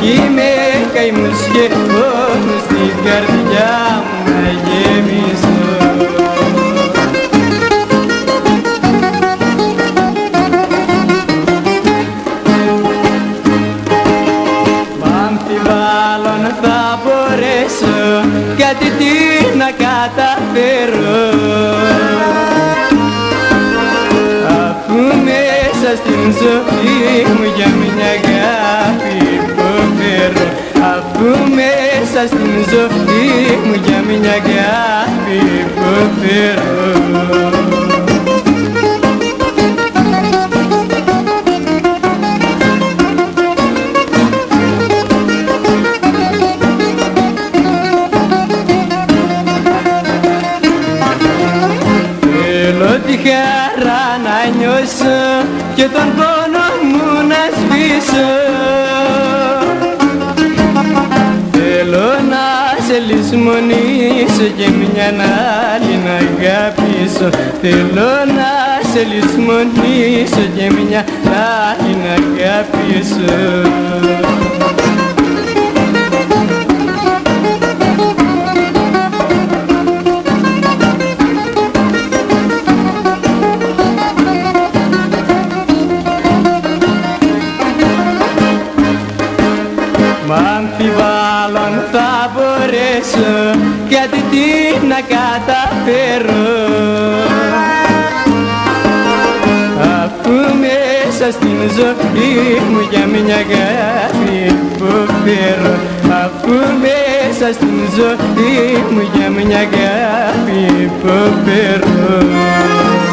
είμαι καημός και πόνος στην καρδιά μου να γεμίσω. Θα μπορέσω κάτι τι να καταφέρω, αφού μέσα στην ζωή μου για μια αγάπη υποφέρω, αφού μέσα στην ζωή μου για μια αγάπη υποφέρω. Τη χαρά να νιώσω και τον πόνο μου να σβήσω. Θέλω να σε λησμονήσω και μια άλλη να αγαπήσω. Θέλω να σε λησμονήσω και μια άλλη να αγαπήσω. Μ' αμφιβάλλον θα μπορέσω κάτι τι να καταφέρω, αφού μέσα στην ζωή μου για μια αγάπη υποφέρω, αφού μέσα στην ζωή μου για μια αγάπη υποφέρω.